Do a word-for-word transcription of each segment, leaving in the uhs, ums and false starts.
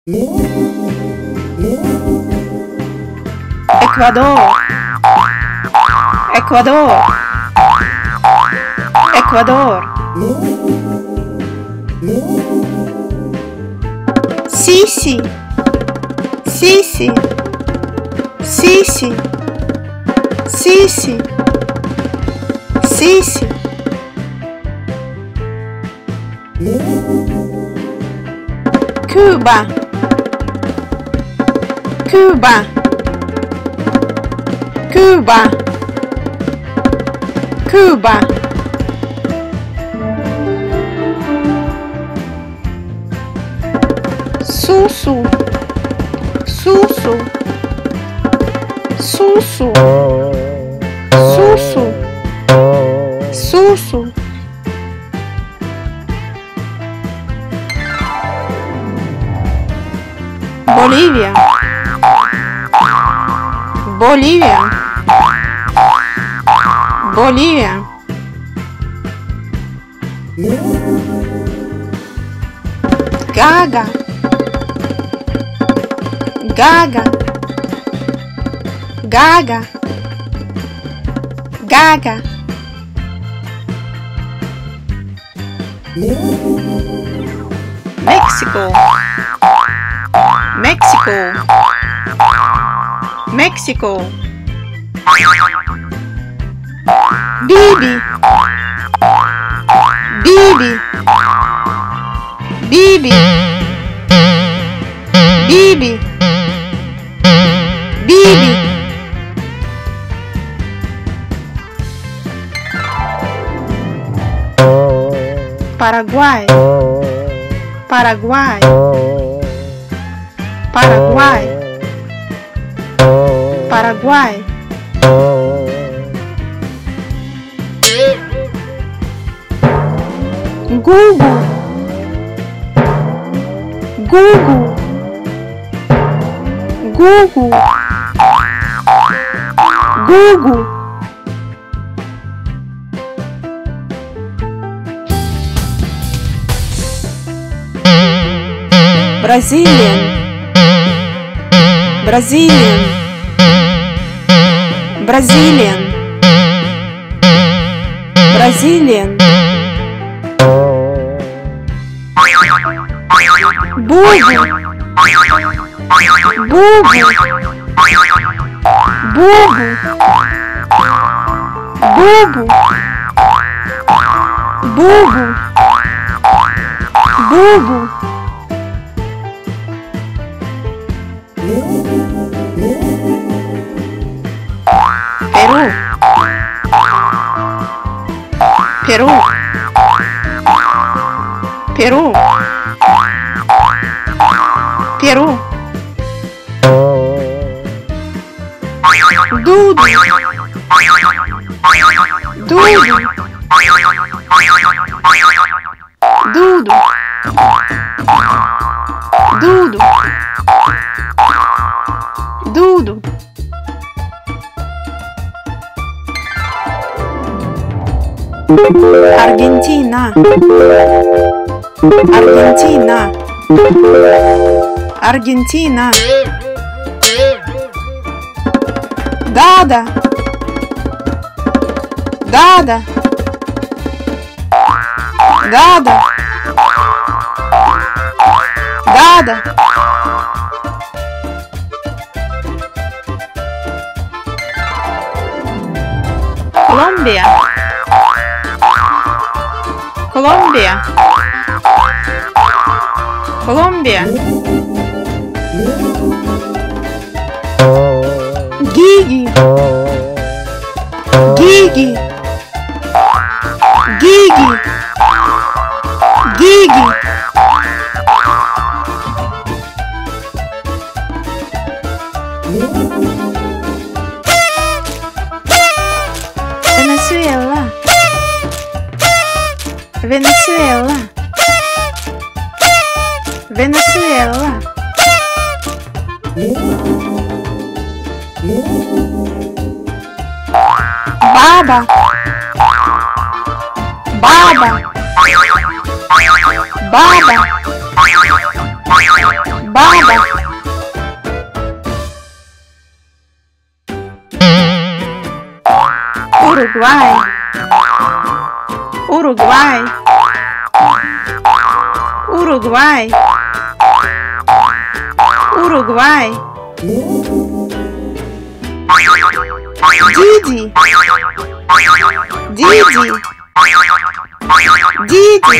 Ecuador, Ecuador, Ecuador. Sisi, Sisi, Sisi, Sisi, Sisi. Cuba, Cuba, Cuba, Cuba. Susu, Susu, Susu, Susu, Susu. Bolívia, Bolívia, Bolívia. Gaga, Gaga, Gaga, Gaga. México, México, México. Bibi, Bibi, Bibi, Bibi, Bibi. Paraguai, Paraguai, Paraguai, Paraguai. Google, Google, Google, Google. Brazilian, Brazilian, Brazilian, Brazilian. Burro, burro, burro, burro, burro, burro. Peru, Peru, Peru, Peru. Dudu, Dudu, Dudu, Dudu, Dudu. Argentina, Argentina, Argentina. Dada, Dada, Dada, Dada. Colômbia, Colômbia, Colômbia. Gigi, Gigi, Gigi, Gigi. Venezuela, Venezuela, Venezuela. Baba, Baba, Baba, Baba. Uruguay. Uruguay. Uruguay. Uruguay. Didi. Didi. Didi.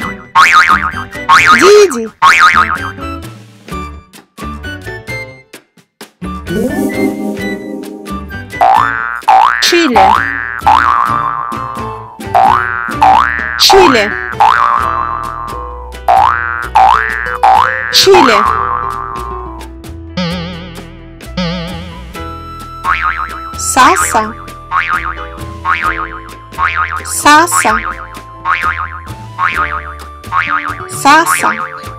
Didi. Chile. Chile. Chile. Sasa. Sasa. Sasa.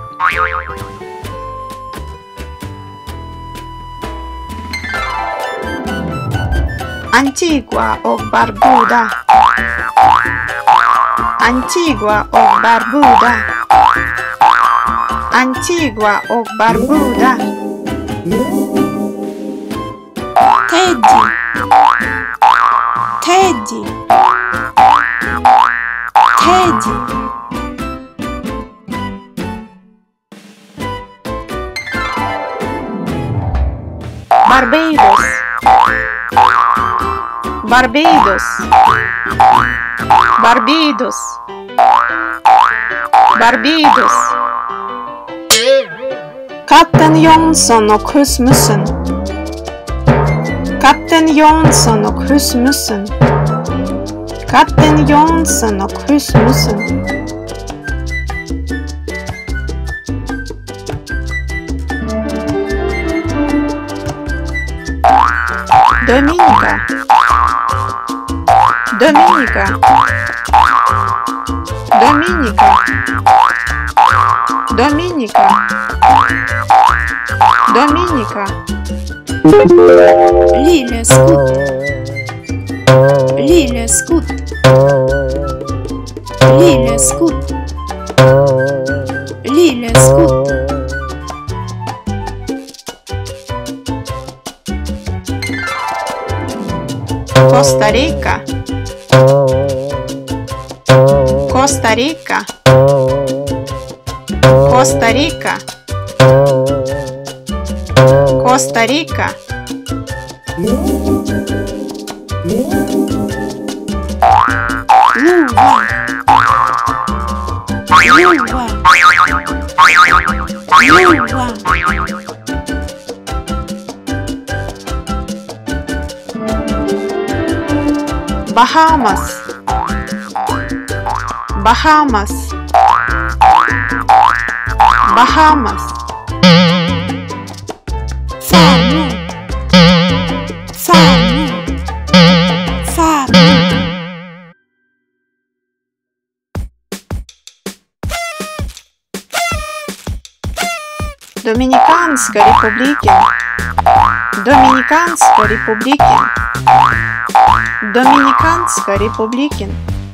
Antigua o Barbuda. Antigua o Barbuda. Antigua o Barbuda. Teddy. Teddy. Teddy. Barbados. Barbados. Barbados. Barbados. Katten Jonsson och husmussen. Katten Jonsson och husmussen. Katten Jonsson och husmussen. Dominica. Dominica. Dominica. Dominica. Dominica. Lille Skutt. Lille Skutt. Lille Skutt. Lille Skutt. Costa Rica. Costa Rica. Costa Rica. Costa Rica. Luva. Luva. Luva. Bahamas. Bahamas. Bahamas. Farmor. Farmor. Farmor. Dominikanska republiken. Dominikanska republiken. Dominikanska republiken.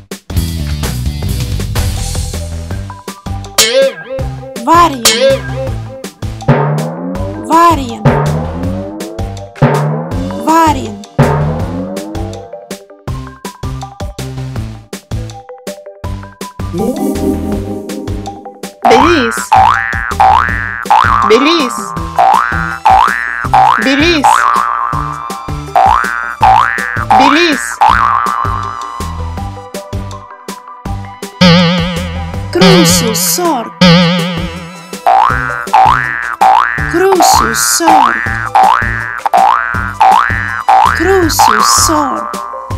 Vargen. Vargen. Vargen. Belize. Belize. Belize. Belize. Crucis Sork. Crucis Sork. Crucis Sork.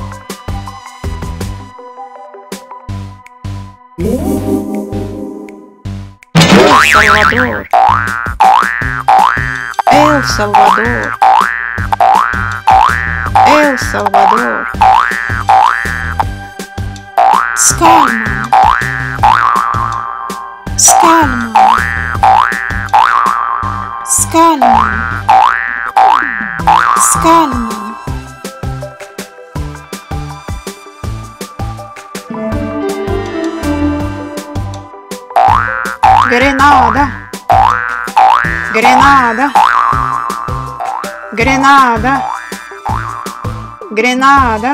El Salvador. El Salvador. El Salvador. Skalman. Skalman. Skalman. Skalman. Grenada. Grenada. Grenada. Grenada.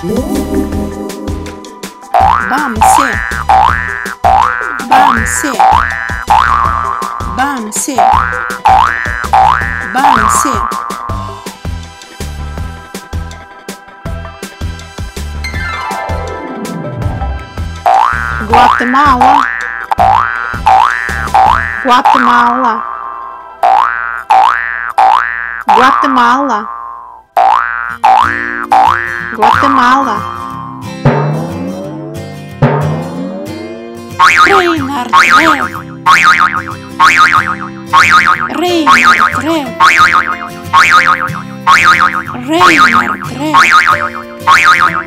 Bamse. Bamse. Bamse. Bamse. Guatemala. Guatemala. Guatemala. Guatemala. Reinar tre. Reinar tre. Reinar tre.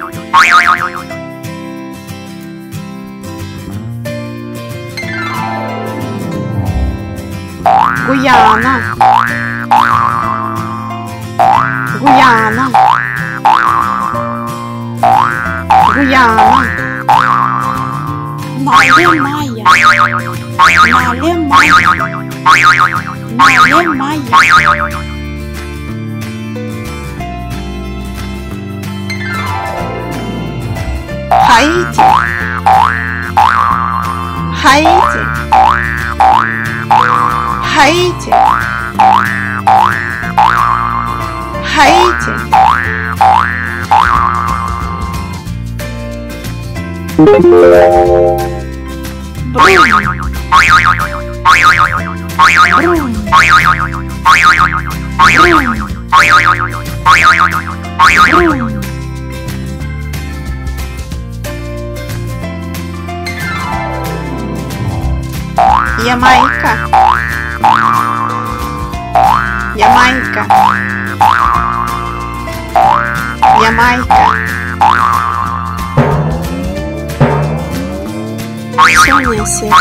Guyana. Guyana. Guyana. Male Maya. Male Maya. Male Maya. Haiti. Haiti. Haiti. Haiti. Jamaica. Jamaica. Jamaica. Sonia Seca.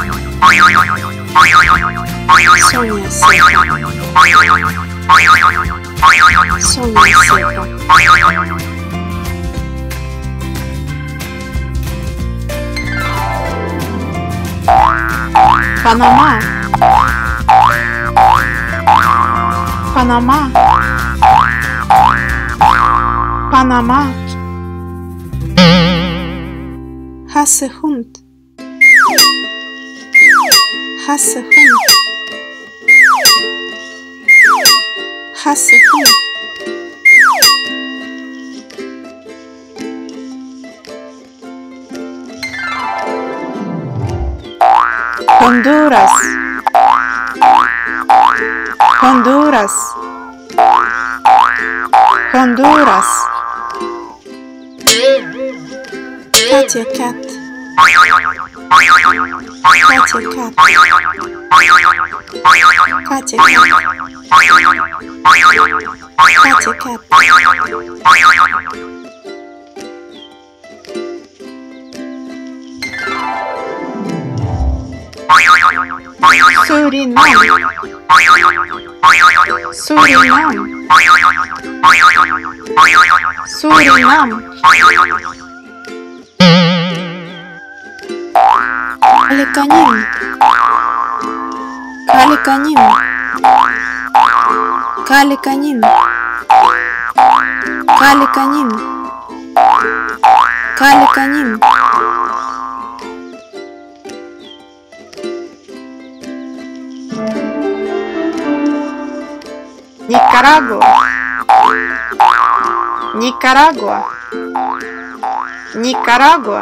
Sonia Seca. Sonia Seca. Panamá. Panamá. Panamá. Hassehund. Hassehund. Hassehund. Honduras. Honduras. Honduras. Katja Cat. Katja Cat. Katja Cat. Katja Cat. Surinam. Surinam. Surinam. Каликанин. Каликанин. Каликанин. Каликанин. Каликанин. Nicaragua. Nicaragua. Nicaragua.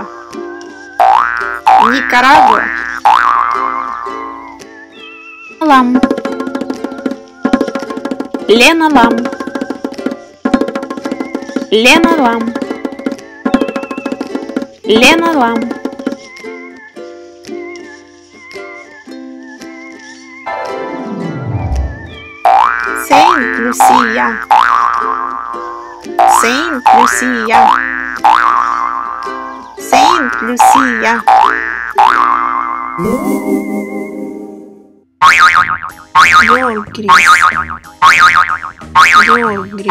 Nicaragua. Лам. Лена Лам. Лена Лам. Лена Лам. Saint Lucia. Saint Lucia. Saint Lucia. Your Gris. Your Gris.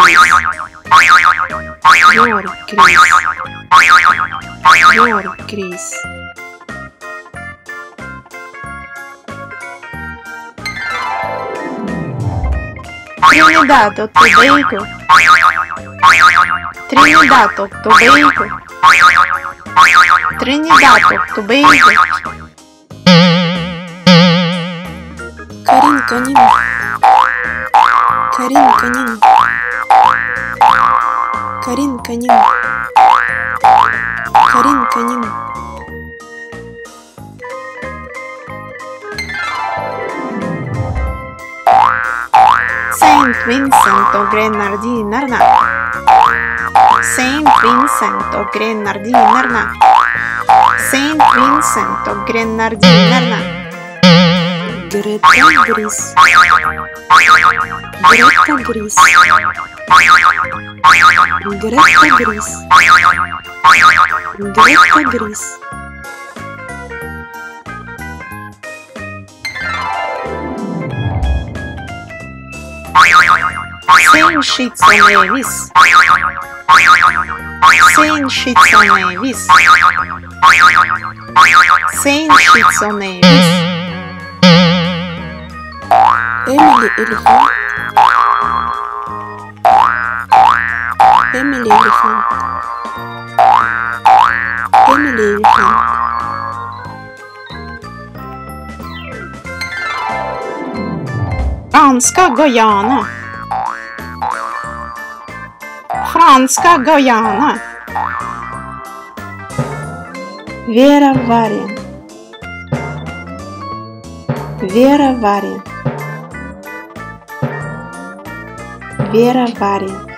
Your Gris. Your Gris. Trinidad and Tobago. Trinidad and Tobago. Trinidad and Tobago. Карин Канин. Карин Канин. Карин Канин. Карин Канин. Saint Vincent och Grenadinerna. Saint Vincent och Grenadinerna. Saint Vincent och Grenadinerna. Greta Gris. Greta Gris. Greta Gris. Greta Gris. Saint Kitts och Nevis. Saint Kitts och Nevis. Saint Kitts och Nevis. Emily Elephant. Emily Elephant. Emily Elephant. Franska Guyana. Franska Guyana. Vera Vargen. Vera Vargen. Vera Vargen.